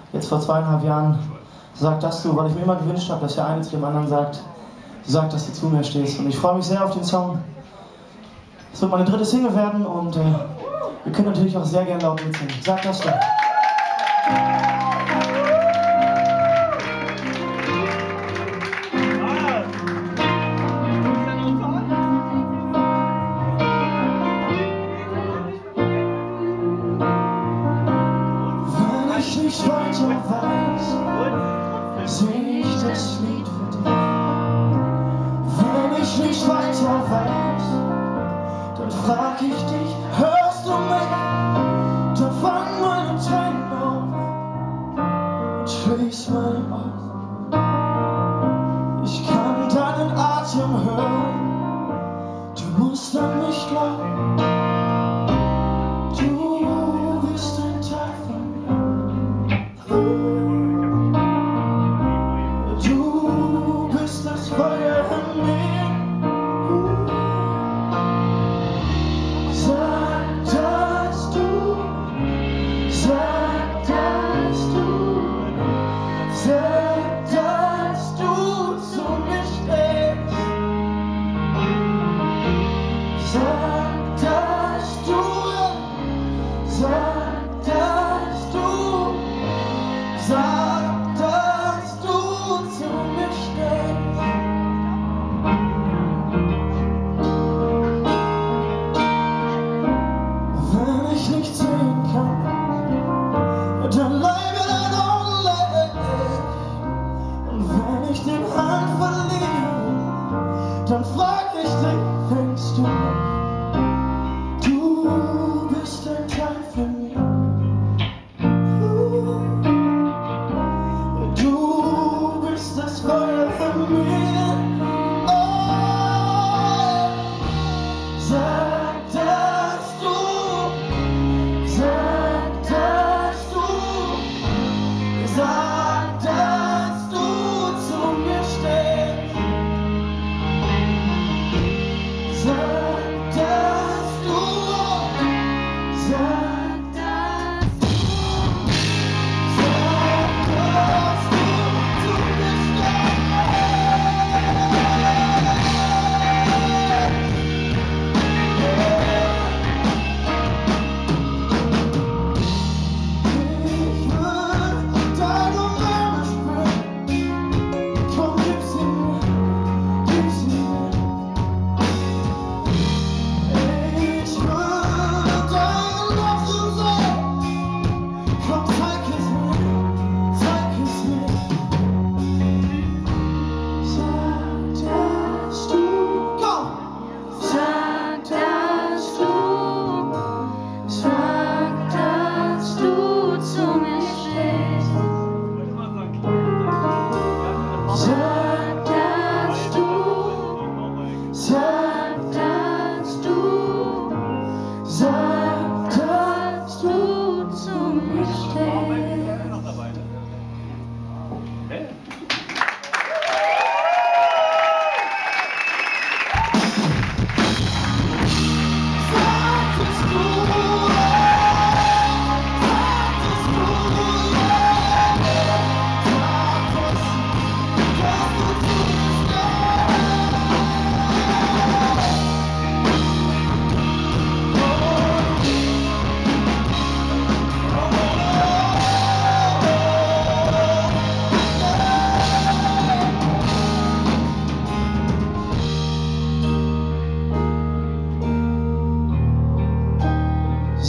jetzt vor 2,5 Jahren, sag das du, weil ich mir immer gewünscht habe, dass der eine zu dem anderen sagt, dass du zu mir stehst. Und ich freue mich sehr auf den Song. Es wird meine 3. Single werden und ihr könnt natürlich auch sehr gerne laut mitsingen. Sag das du. Wenn ich nicht weiter weiß, sing ich das Lied für dich. Wenn ich nicht weiter weiß, dann frag ich dich, hörst du mich? Dann fang meine Tränen auf und schließ meine Augen. Ich kann deinen Atem hören, du musst an mich glauben. Du bist ein Teil von mir. Du bist das Feuer in mir. Sag, dass du zu mir stehst. Sag, dass du zu mir stehst. Wenn ich nicht sehen kann, dann bleibe dein Augen leer. Und wenn ich den Halt verliere, dann frag ich dich, fängst du mich? Du bist ein Teil von mir. Du bist das Feuer in mir. Oh, sag, dass du zu mir stehst. Sag, dass du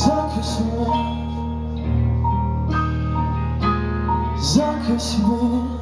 Sag es mir.